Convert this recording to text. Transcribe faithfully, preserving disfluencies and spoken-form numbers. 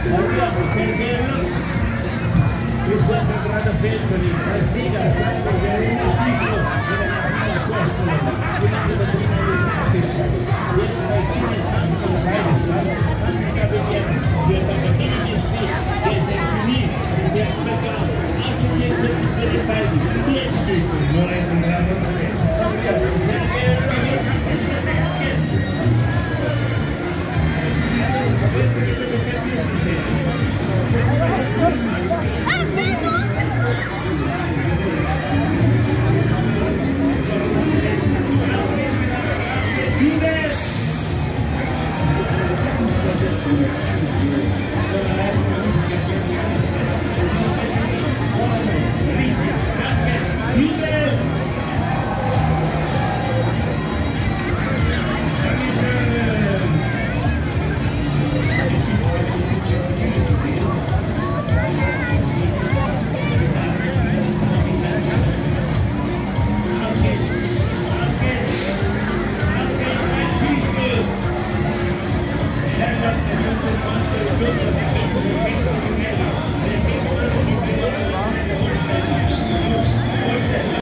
Arriviamo Serghello, il quattro grado Peltoli, Castina, Santo Chiarino, Ciclo, e la Castina Questolo, finale da prima di Castina, viene dai Cine Santo, la Caia, Antica Vediana, due attaccatini di Spi, che si è finito, che vi aspettano, anche dietro per i paesi, dieci, non è un grado perché. Arriviamo Serghello, Thank you.